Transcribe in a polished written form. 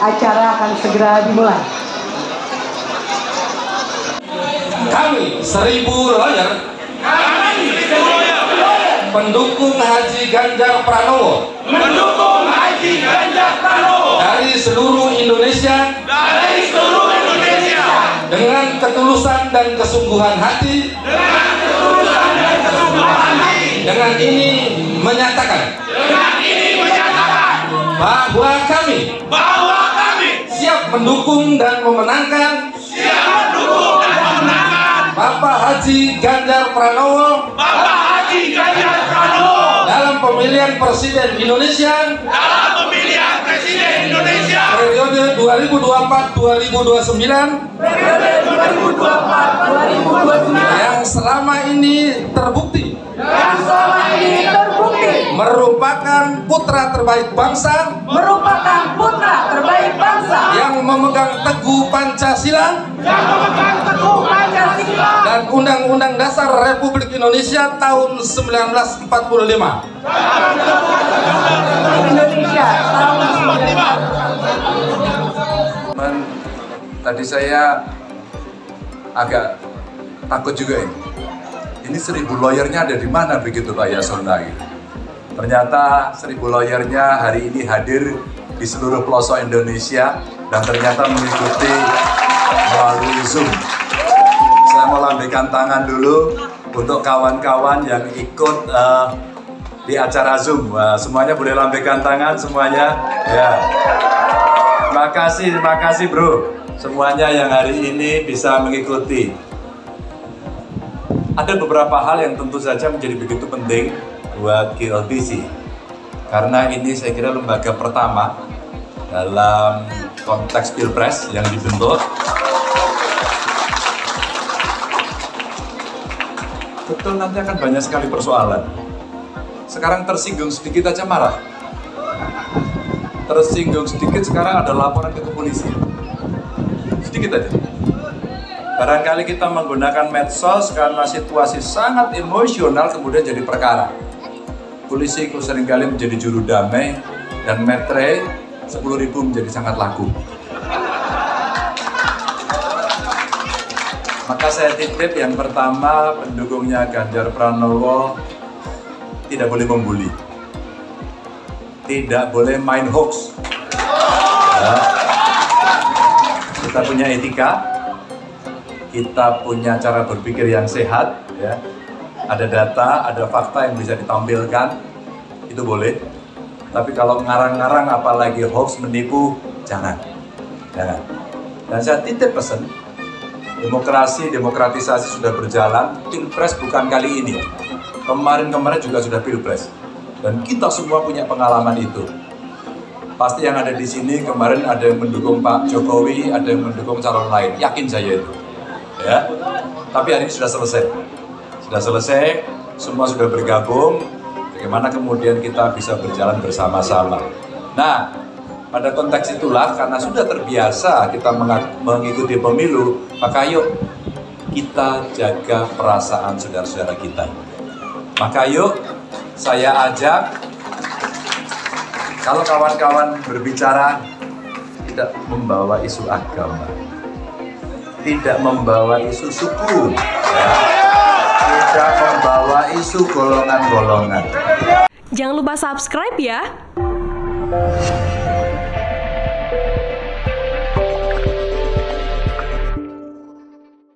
acara akan segera dimulai. Kami 1000 lawyer pendukung Haji Ganjar Pranowo dari seluruh Indonesia dengan ketulusan dan kesungguhan hati dengan ini menyatakan bahwa kami siap mendukung dan memenangkan Bapak Haji Ganjar Pranowo dalam pemilihan Presiden Indonesia periode 2024-2029 yang selama ini terbukti merupakan putra terbaik bangsa yang memegang teguh Pancasila dan Undang-Undang Dasar Republik Indonesia tahun 1945. Tadi saya agak takut juga ini. Ini 1000 lawyernya ada di mana begitu Pak Yasona? Ternyata 1000 lawyernya hari ini hadir di seluruh pelosok Indonesia dan ternyata mengikuti melalui Zoom. Saya mau lambaikan tangan dulu untuk kawan-kawan yang ikut di acara Zoom. Wah, semuanya boleh lambaikan tangan semuanya. Ya. Terima kasih bro. Semuanya yang hari ini bisa mengikuti. Ada beberapa hal yang tentu saja menjadi begitu penting buat KLBC. Karena ini saya kira lembaga pertama dalam konteks Pilpres yang dibentuk. Betul, nanti akan banyak sekali persoalan. Sekarang tersinggung sedikit aja marah. Tersinggung sedikit sekarang ada laporan ke polisi. Sedikit aja. Barangkali kita menggunakan medsos karena situasi sangat emosional kemudian jadi perkara. Polisi seringkali menjadi juru damai dan metre 10.000 menjadi sangat laku. Maka saya titip yang pertama, pendukungnya Ganjar Pranowo tidak boleh membuli, tidak boleh main hoax. Ya. Kita punya etika, kita punya cara berpikir yang sehat, ya. Ada data, ada fakta yang bisa ditampilkan, itu boleh. Tapi kalau ngarang-ngarang apalagi hoax, menipu, jangan. Dan saya titip pesan, demokratisasi sudah berjalan, Pilpres bukan kali ini. Kemarin-kemarin juga sudah Pilpres. Dan kita semua punya pengalaman itu. Pasti yang ada di sini kemarin ada yang mendukung Pak Jokowi, ada yang mendukung calon lain. Yakin saya itu. Ya. Tapi hari ini sudah selesai. Sudah selesai, semua sudah bergabung. Bagaimana kemudian kita bisa berjalan bersama-sama. Nah, pada konteks itulah karena sudah terbiasa kita mengikuti pemilu, maka yuk kita jaga perasaan saudara-saudara kita. Maka yuk saya ajak, kalau kawan-kawan berbicara tidak membawa isu agama, tidak membawa isu suku, ya, tidak membawa isu golongan-golongan. Jangan lupa subscribe ya.